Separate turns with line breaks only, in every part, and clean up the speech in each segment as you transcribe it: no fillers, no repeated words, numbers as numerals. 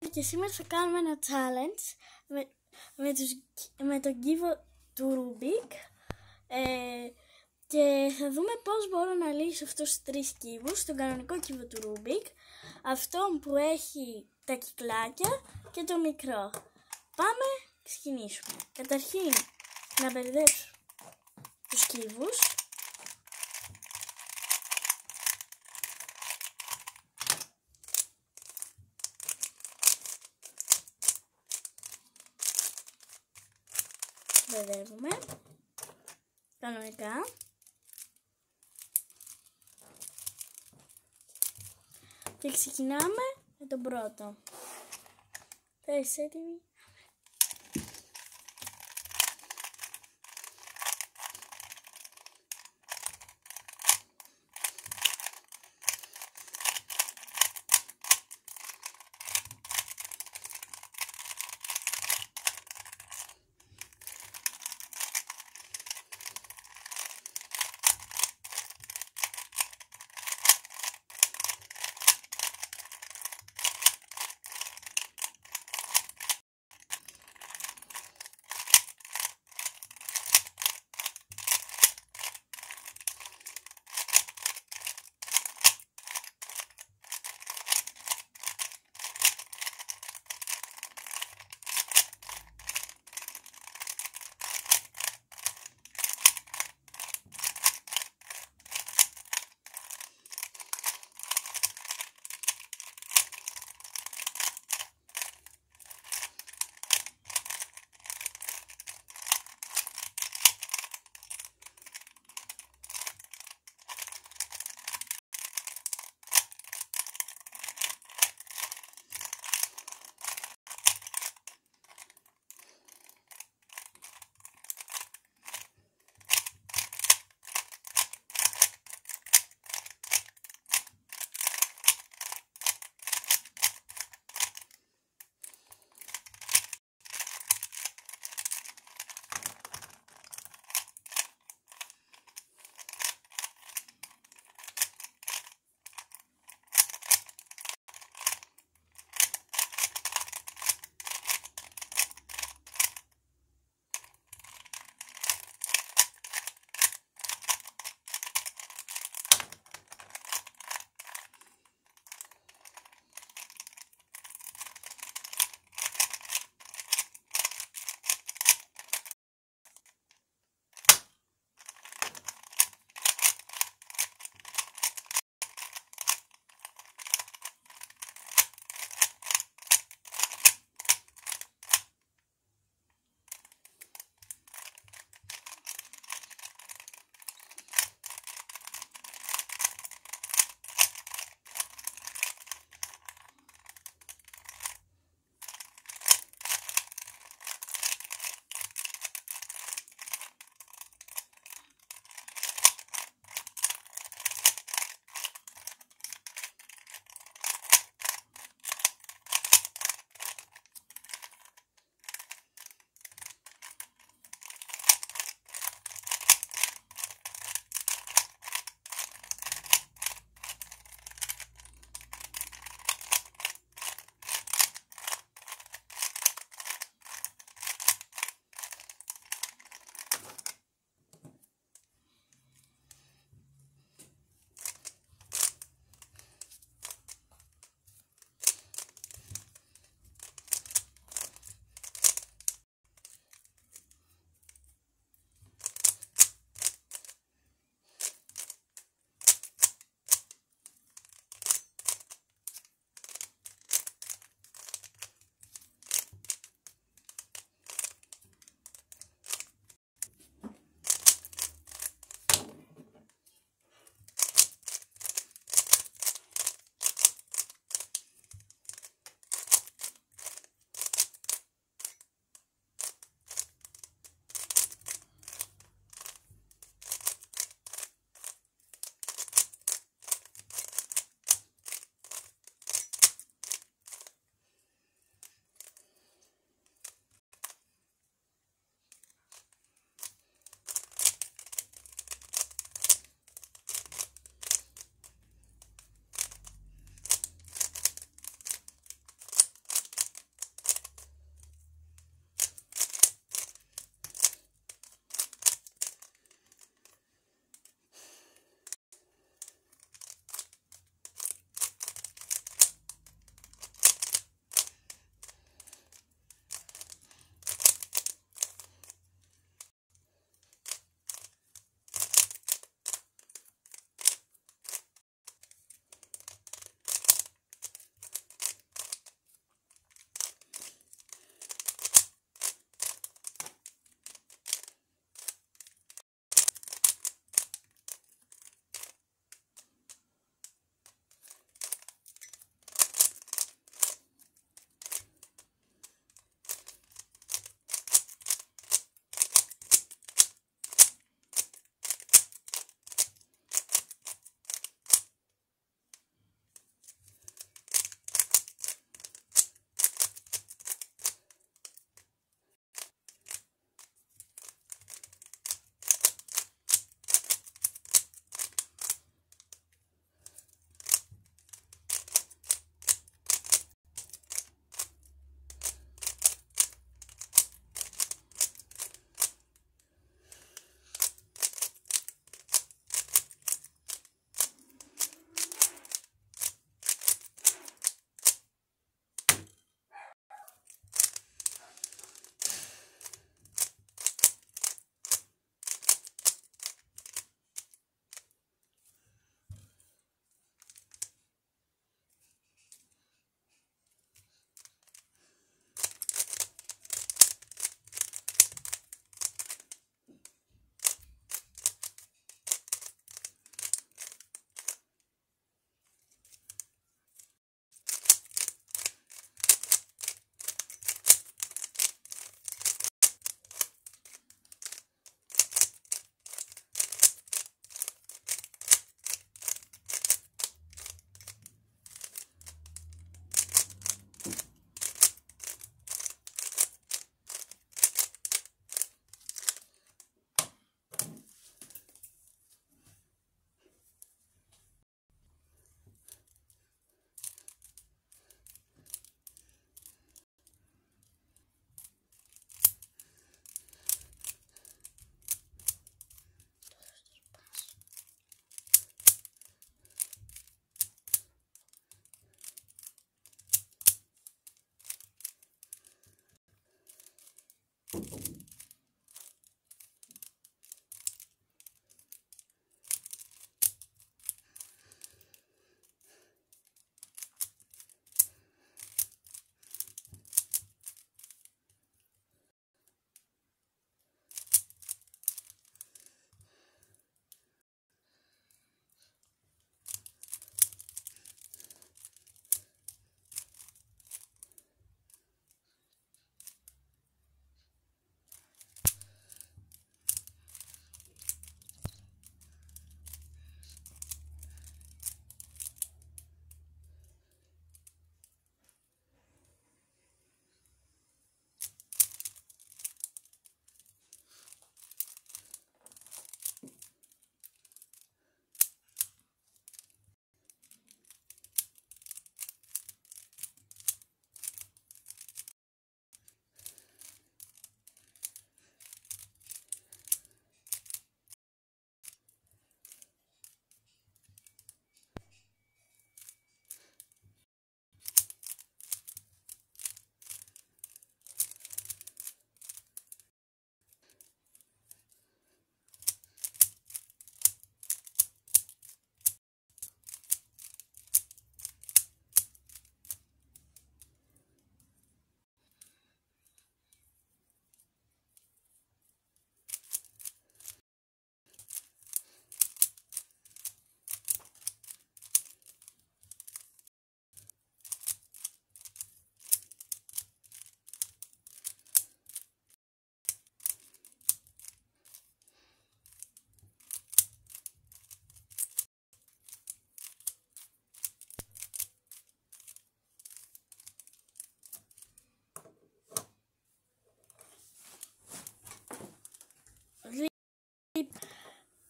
Και σήμερα θα κάνουμε ένα challenge με τον κύβο του Rubik και θα δούμε πώς μπορώ να λύσω αυτούς τους τρεις κύβους, τον κανονικό κύβο του Rubik, αυτόν που έχει τα κυκλάκια και το μικρό. Πάμε να ξεκινήσουμε. Καταρχήν να μπερδέψω τους κύβους. Μπερδεύουμε κανονικά και ξεκινάμε με τον πρώτο. Θα είσαι έτοιμη?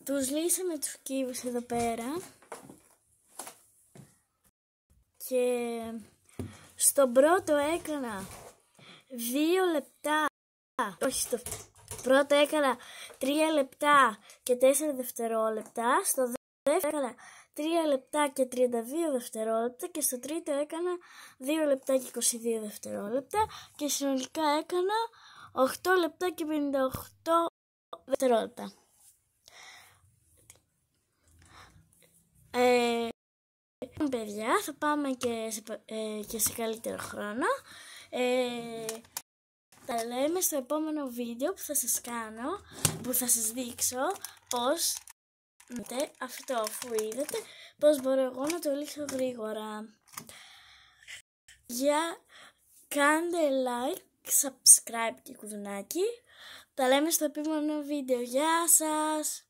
Τους λύσαμε τους κύβους εδώ πέρα. Και στον πρώτο έκανα 2 λεπτά. Όχι, στο πρώτο έκανα 3 λεπτά και 4 δευτερόλεπτα. Στο δεύτερο έκανα 3 λεπτά και 32 δευτερόλεπτα. Και στο τρίτο έκανα 2 λεπτά και 22 δευτερόλεπτα. Και συνολικά έκανα 8 λεπτά και 58 δευτερόλεπτα. Παιδιά, θα πάμε και σε καλύτερο χρόνο. Τα λέμε στο επόμενο βίντεο που θα σας κάνω, που θα σας δείξω πώς αυτό, αφού είδατε πώς μπορώ εγώ να το λύσω γρήγορα. Για κάντε like, subscribe και κουδουνάκι. Τα λέμε στο επόμενο βίντεο. Γεια σας!